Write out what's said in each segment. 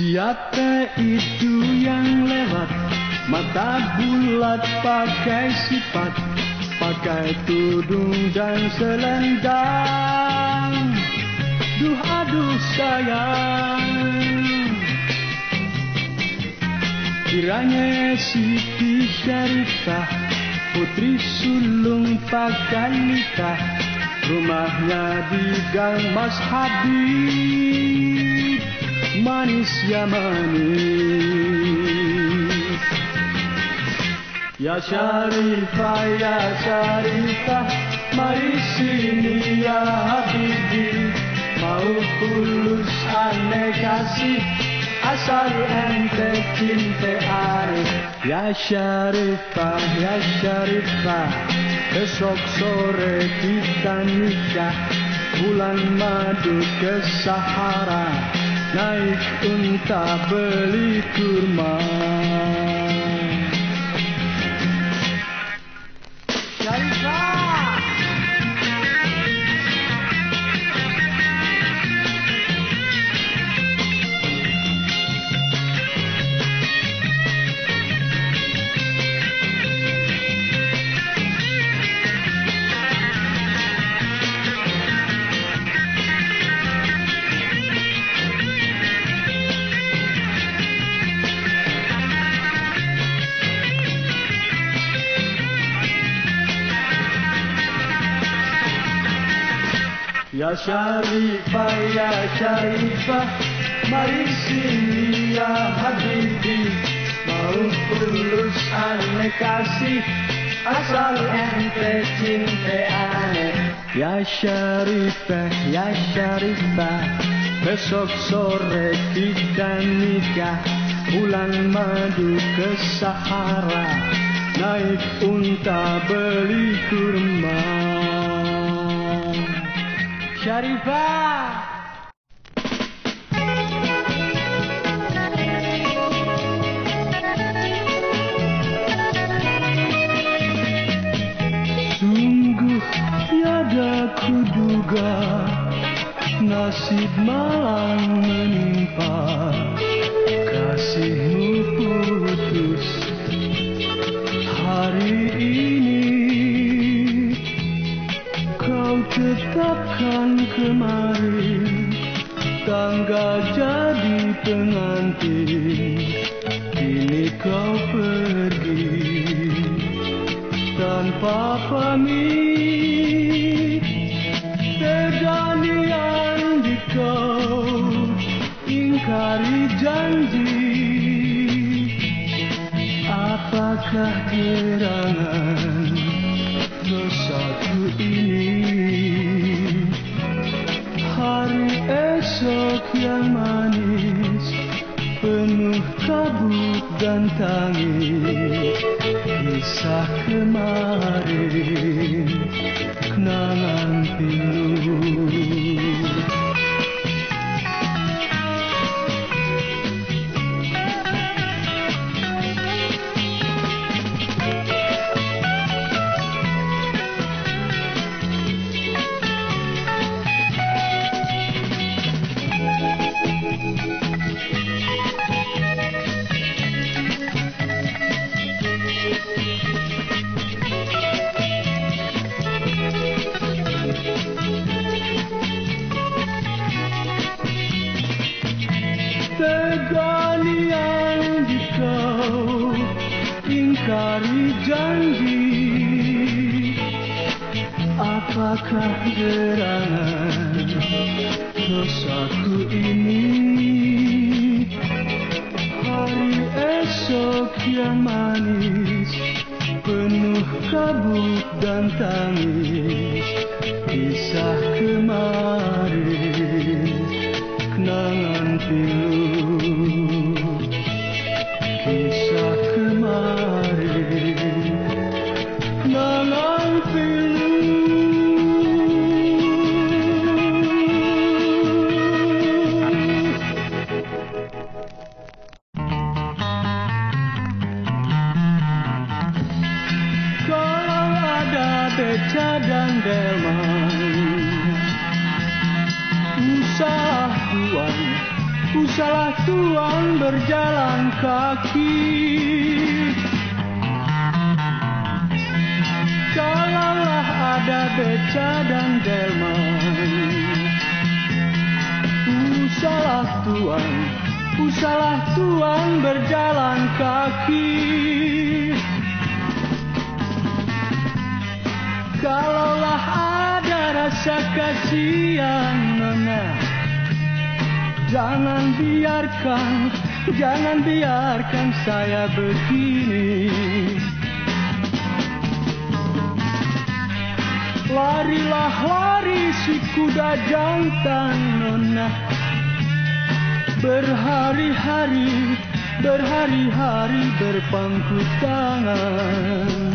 Siapa itu yang lewat, mata bulat pakai sifat, pakai tudung dan selendang. Duh aduh sayang, kiranya Siti Syarifah, putri sulung pakai nikah, rumahnya di Gang Mas Habib, manis ya manis. Ya Syarifah, mari sini ya Habibi, mau tulus aneh kasih, asal ente cinta aneh. Ya Syarifah, besok sore kita nikah, bulan madu ke Sahara, naik unta beli kurma. Ya Syarifah, mari sini ya Habibi, mau tulus aneh kasih, asal ente cinta aneh. Ya Syarifah, besok sore kita nikah, bulan madu ke Sahara, naik unta beli kurma. Syarifah. Sungguh tiada kuduga, nasib malang menimpa, kasihmu putus hari ini. Kau tetapkan kemarin, tanggal jadi pengantin, kini kau pergi tanpa pamit. Perganian di kau ingkari janji, apakah gerangan dosaku ini? Hari esok yang manis, penuh kabut dan tangis, kisah kemarin, kenangan pilu. Perganian di kau ingkari janji, apakah gerangan dosaku ini? Hari esok yang manis, penuh kabut dan tangis, kisah kemarin, kenangan pilu. Kisah kemarin, kenangan pilu. Kalau ada beca dan delman, usaha tuan usahlah tuan berjalan kaki. Kalaulah ada beca dan delman, usahlah tuan berjalan kaki. Kalaulah ada rasa kasihan, nona, jangan biarkan saya begini. Larilah lari si kuda jantan, nona, berhari-hari berpangku tangan.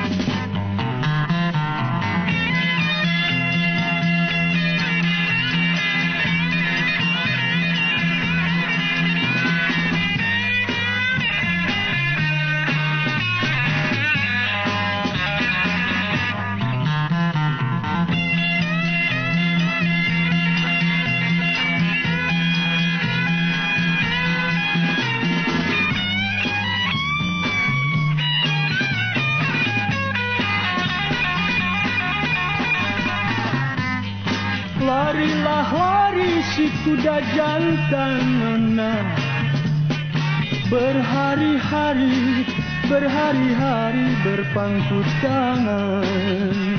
Larilah lari si kuda jantan, nona, berhari-hari berpangku tangan.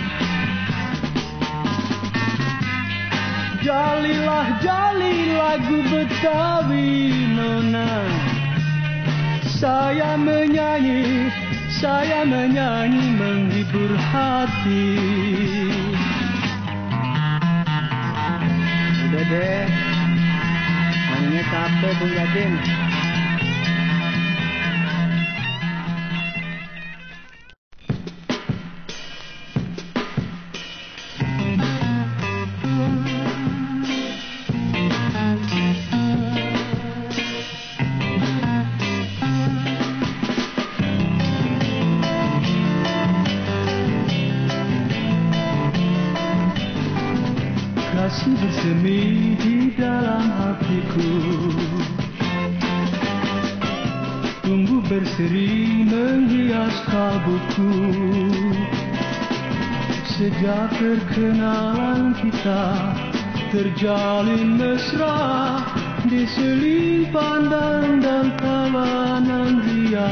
Jali lagu Betawi, nona, saya menyanyi menghibur hati. Udah deh, nyanyinya capek Bung Yadin. Kasih bersemi di dalam hatiku, tumbuh berseri menghias kalbuku. Sejak perkenalan kita terjalin mesra, diseling pandang dan tawanan dia.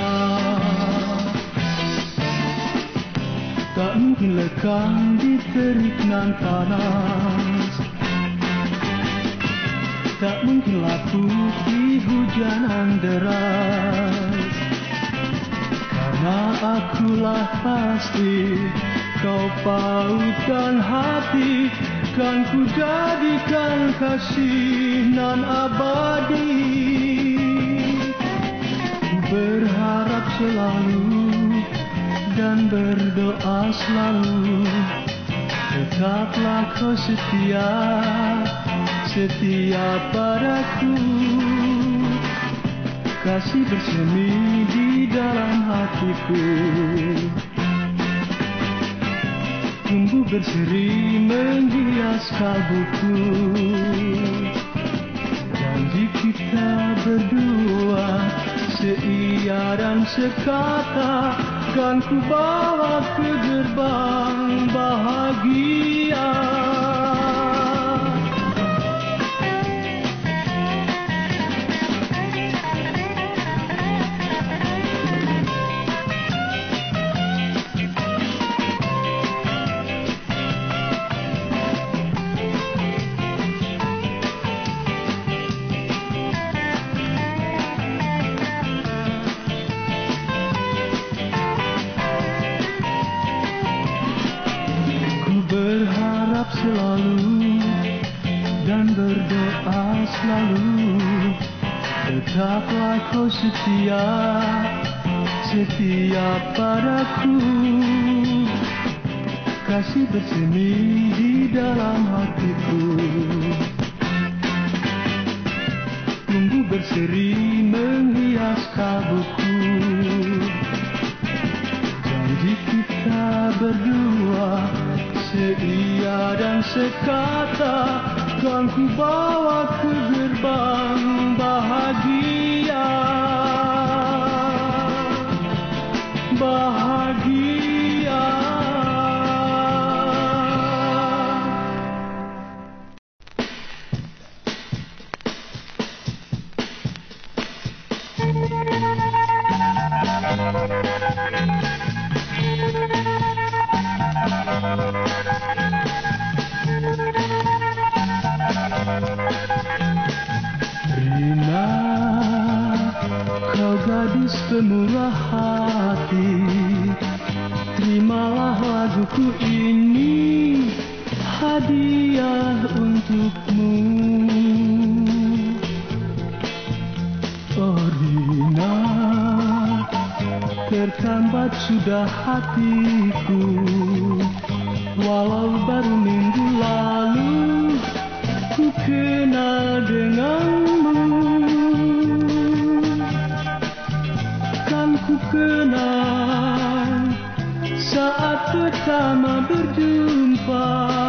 Tak mungkin lekang di terik nan panas, tak mungkin lapuk di hujanan deras. Karena akulah pasti kau pautkan hati, kan ku jadikan kasih nan abadi. Berharap selalu dan berdoa selalu, tetaplah kau setia padaku. Kasih bersemi di dalam hatiku, tumbuh berseri menghias kalbuku. Janji kita berdua seia dan sekata, kan ku bawa ke gerbang bahagia. Berharap selalu dan berdoa selalu, tetaplah kau setia padaku. Kasih bersemi di dalam hatiku, tumbuh berseri menghias kalbuku. Janji kita berdua seia dan sekata, Kan ku bawa ke gerbang bahagia, bahagia. Rina, kau gadis pemurah hati, terimalah laguku ini, hadiah untukmu. Oh Rina, tertambat sudah hatiku, walau baru minggu lalu ku kenal denganmu. Kan ku kenal saat pertama berjumpa,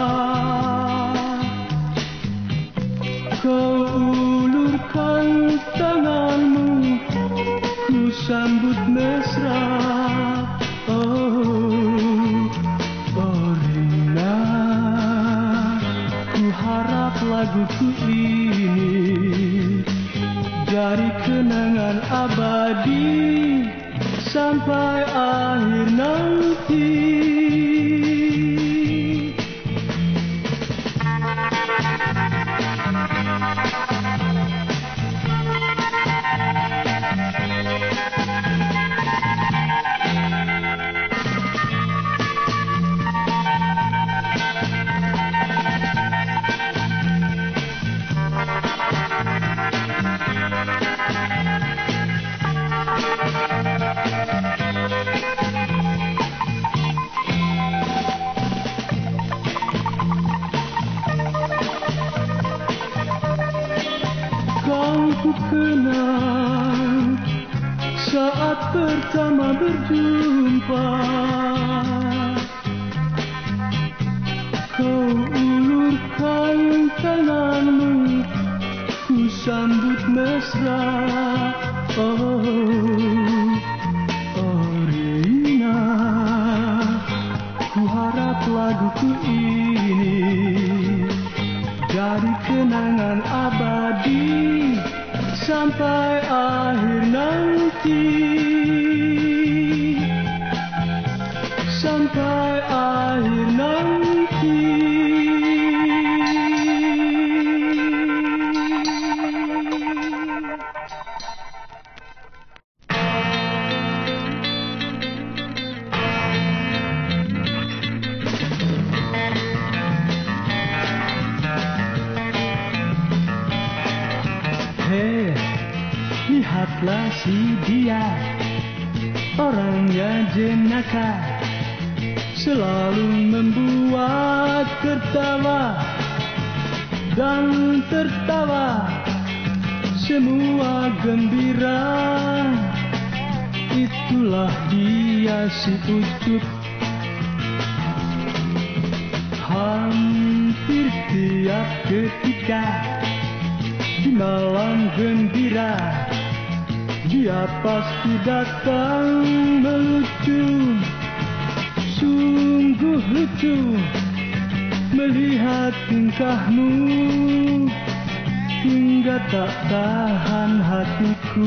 kau ulurkan tanganmu, ku sambut mesra. Harap laguku ini jadi kenangan abadi sampai akhir nanti. Ku kenal saat pertama berjumpa, kau ulurkan tanganmu, ku sambut mesra. Rina, ku harap laguku ini jadi kenangan abadi sampai akhir nanti, sampai akhir nanti. Hei, lihatlah si dia, orangnya jenaka, selalu membuat tertawa dan tertawa, semua gembira. Itulah dia si Ucup, hampir tiap ketika di malam gembira dia pasti datang melucu. Sungguh lucu melihat tingkahmu, hingga tak tahan hatiku.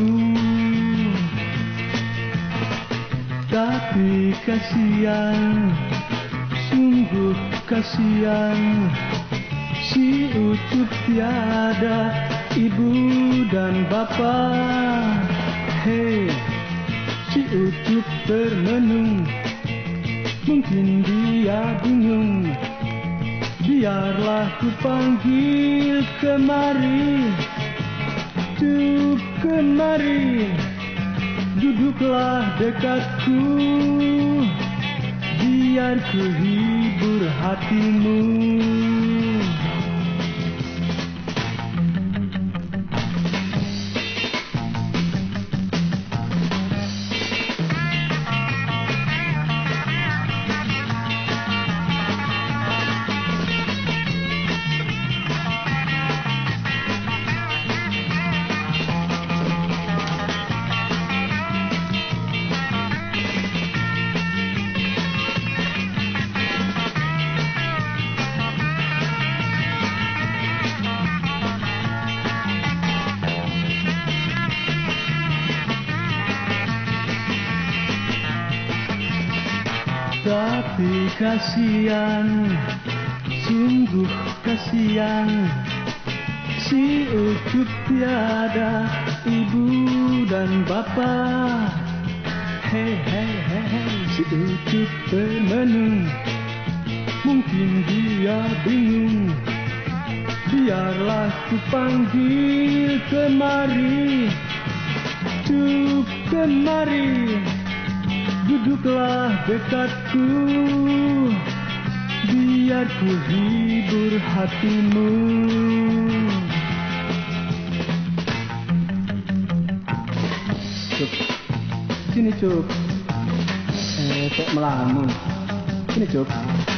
Tapi kasihan, sungguh kasihan, si Ucup tiada ibu dan bapak. Hei, si Ucup termenung, mungkin dia bingung. Biarlah ku panggil kemari, Ucup kemari, duduklah dekatku, biar ku hibur hatimu. Tapi kasihan, sungguh kasihan, si Ucup tiada ibu dan bapa. Hei hei hei, si Ucup termenung, mungkin dia bingung. Biarlah ku panggil kemari, Cup kemari, duduklah dekatku, biar ku hibur hatimu. Cup, sini Cup. Kok melamun? Sini Cup.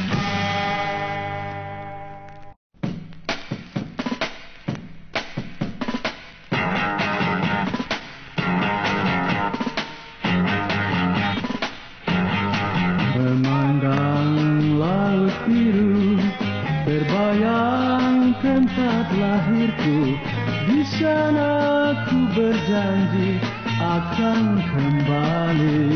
Memandang laut biru, terbayang tempat lahirku. Di sana ku berjanji akan kembali.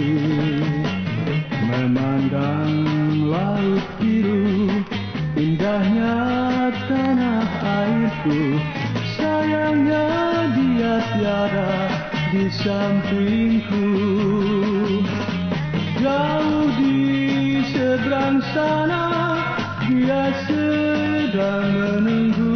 Memandang laut biru, indahnya tanah airku. Sayangnya dia tiada di sampingku. Jauh di seberang sana, dia sedang menunggu.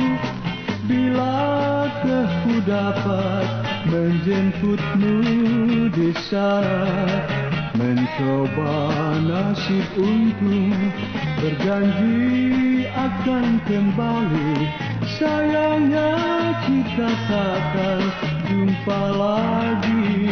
Bilakah ku dapat menjemputmu di sana, mencoba nasib untung, berjanji akan kembali. Sayangnya kita takkan jumpa lagi.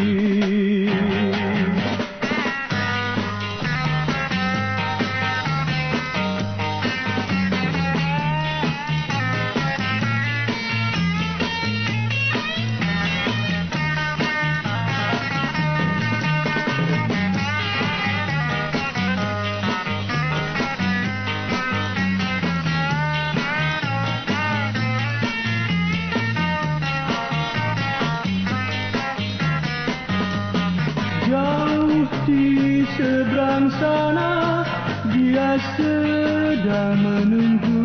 Jauh di seberang sana, dia sedang menunggu.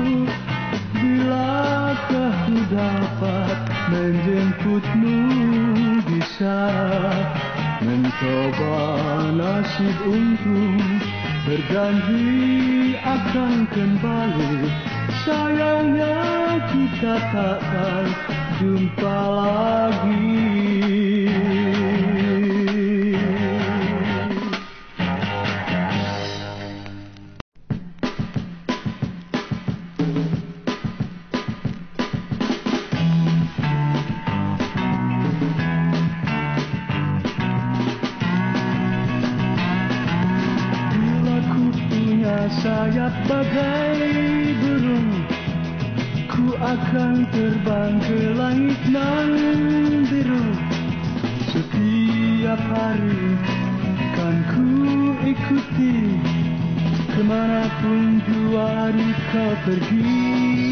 Bilakah ku dapat menjemputmu di sana, mencoba nasib untung, berjanji akan kembali. Sayangnya kita takkan jumpa lagi. Sayap bagai burung, ku akan terbang ke langit nan biru. Setiap hari kan ku ikuti, kemanapun jua kau pergi.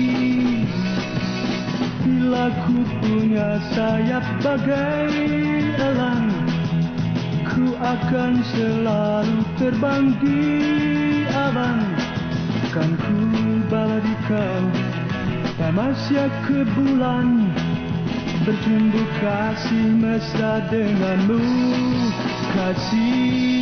Bila ku punya sayap bagai elang, ku akan selalu terbang di awan. Kan ku bawa di kau tamasya ke bulan, bertumbuh kasih mesra denganmu, kasih.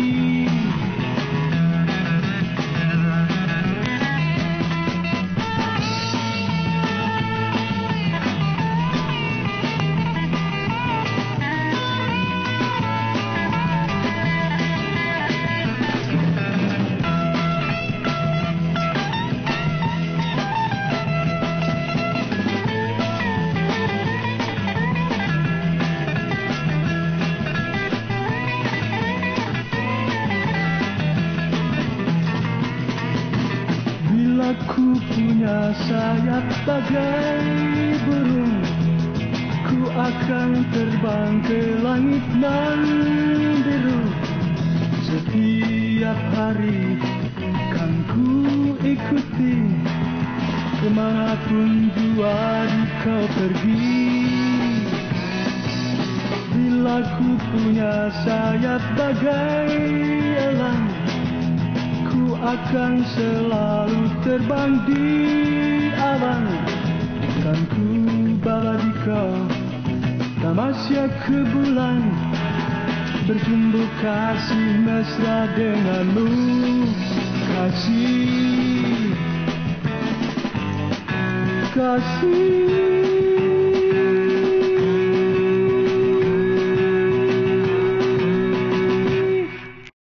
Ku punya sayap bagai burung, ku akan terbang ke langit nan biru. Setiap hari kan ku ikuti, kemanapun jua kau pergi. Bila ku punya sayap bagai elang, akan selalu terbang di awan. Kan ku bawa di kau tamasya ke bulan, bertumbuh kasih mesra denganmu, kasih, kasih.